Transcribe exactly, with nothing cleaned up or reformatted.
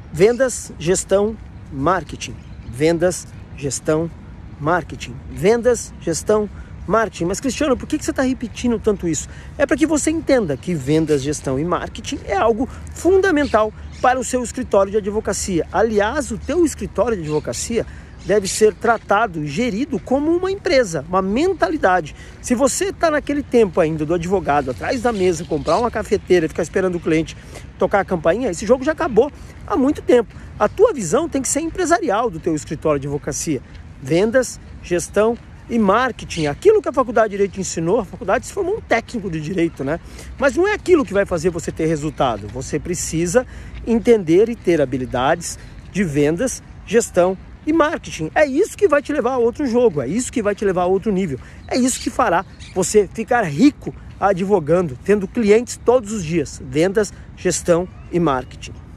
Vendas, gestão, marketing. Vendas, gestão, marketing. Vendas, gestão, marketing. Mas, Cristiano, por que você está repetindo tanto isso? É para que você entenda que vendas, gestão e marketing é algo fundamental para o seu escritório de advocacia. Aliás, o teu escritório de advocacia deve ser tratado e gerido como uma empresa, uma mentalidade. Se você está naquele tempo ainda do advogado, atrás da mesa, comprar uma cafeteira e ficar esperando o cliente tocar a campainha, esse jogo já acabou há muito tempo. A tua visão tem que ser empresarial do teu escritório de advocacia. Vendas, gestão e marketing. Aquilo que a faculdade de Direito ensinou, a faculdade se formou um técnico de Direito, né? Mas não é aquilo que vai fazer você ter resultado. Você precisa entender e ter habilidades de vendas, gestão e marketing. É isso que vai te levar a outro jogo, é isso que vai te levar a outro nível. É isso que fará você ficar rico advogando, tendo clientes todos os dias. Vendas, gestão e marketing.